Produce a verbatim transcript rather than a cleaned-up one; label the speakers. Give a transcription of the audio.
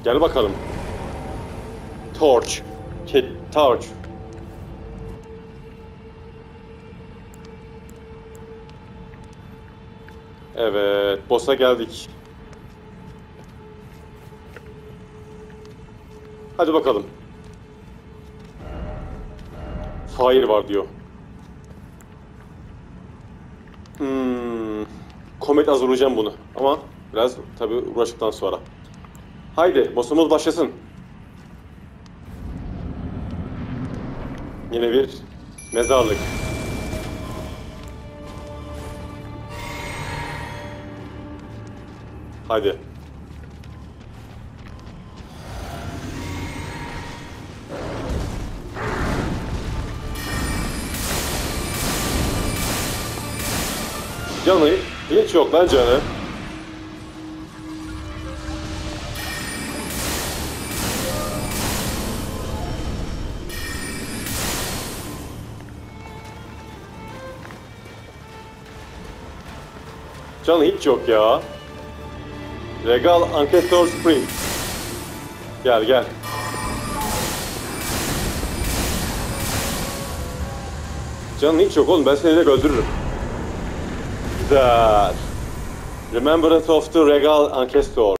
Speaker 1: Gel bakalım. Torch. Ke torch. Evet, boss'a geldik. Hadi bakalım. Fire var diyor. Hmm. Komet az vuracağım bunu. Ama biraz tabii uğraştıktan sonra. Haydi, boss'umuz başlasın. Yine bir mezarlık. Hadi. Canı hiç yok lan canı. Canı hiç yok ya. Regal Ancestor Spring. Gel gel. Canın hiç yok oğlum, ben seni de öldürürüm. Güzel. Remembrance of the Regal Ancestor.